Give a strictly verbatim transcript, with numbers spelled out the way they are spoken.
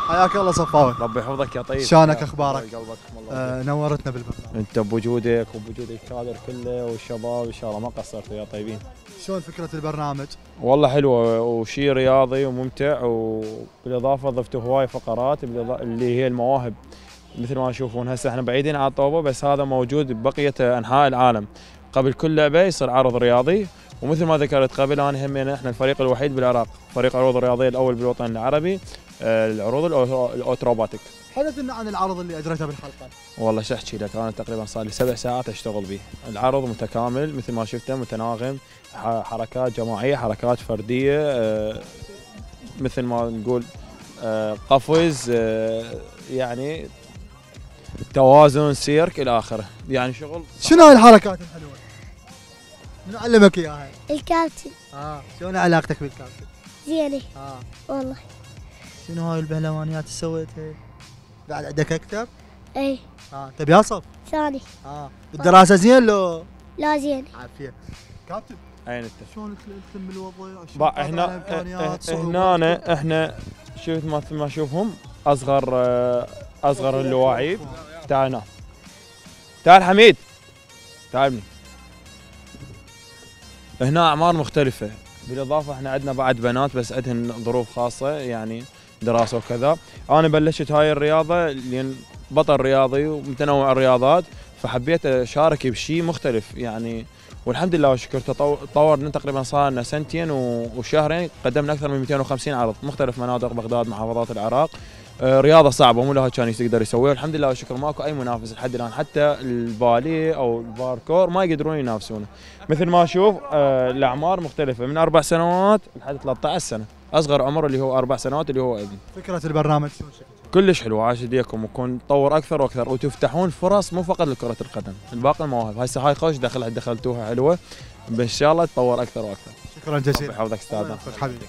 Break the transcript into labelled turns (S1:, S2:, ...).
S1: حياك الله صفاوي.
S2: ربي يحفظك يا طيب.
S1: شلونك اخبارك؟
S2: قلبك
S1: آه نورتنا بالبرنامج.
S2: انت بوجودك وبوجود الكادر كله والشباب ان شاء الله ما قصرتوا يا طيبين.
S1: شلون فكره البرنامج؟
S2: والله حلوه وشيء رياضي وممتع، وبالاضافه ضفتوا هواي فقرات اللي هي المواهب مثل ما تشوفون هسه احنا بعيدين عن طوبه، بس هذا موجود ببقيه انحاء العالم. قبل كل لعبه يصير عرض رياضي، ومثل ما ذكرت قبل انا همين احنا الفريق الوحيد بالعراق، فريق العروض الرياضيه الاول بالوطن العربي، العروض الاوتروباتيك.
S1: حدثنا عن العرض اللي اجريته بالحلقه.
S2: والله شو احكي لك، انا تقريبا صار لي سبع ساعات اشتغل به. العرض متكامل مثل ما شفته، متناغم، حركات جماعيه، حركات فرديه، مثل ما نقول قفز، يعني توازن، سيرك الى اخره، يعني شغل.
S1: شنو هاي الحركات الحلوه؟ من علمك اياها؟
S3: الكابتن.
S1: اه شلون علاقتك بالكابتن؟
S3: زينه.
S1: اه
S3: والله.
S1: شنو هاي البهلوانيات اللي سويتها؟ بعد عندك اكثر؟
S3: اي.
S1: اه تبي اصف؟
S3: ثاني.
S1: اه بالدراسه زين لو؟
S3: لا زين.
S1: عافيه. كابتن
S2: اين انت؟
S1: شلون تلم الوضع؟
S2: بقى احنا هنا احنا شفت مثل ما اشوفهم اصغر اصغر اللواعيب. تعال هنا، تعال حميد، تعال ابني. هنا اعمار مختلفه، بالاضافه احنا عندنا بعد بنات بس عندهن ظروف خاصه، يعني دراسه وكذا. انا بلشت هاي الرياضه لان بطل رياضي ومتنوع الرياضات، فحبيت اشارك بشيء مختلف يعني، والحمد لله والشكر تطورنا. تقريبا صار لنا سنتين وشهرين قدمنا اكثر من مئتين وخمسين عرض مختلف مناطق بغداد، محافظات العراق. رياضه صعبه مو لها كان يقدر يسويها، والحمد لله والشكر ماكو اي منافس لحد الان، حتى الباليه او الباركور ما يقدرون ينافسونه. مثل ما اشوف الاعمار مختلفه من اربع سنوات لحد ثلاثة عشر سنه، اصغر عمر اللي هو اربع سنوات اللي هو ابني.
S1: فكره البرنامج شو شكلها؟
S2: كلش حلو، عاش يديكم، وكون نطور اكثر واكثر وتفتحون فرص مو فقط لكره القدم، الباقي المواهب. هسه هاي خوش دخل دخلتوها حلوه، ان شاء الله تطور اكثر واكثر.
S1: شكرا جزيلا.
S2: يحفظك استاذنا.
S1: حبيبي.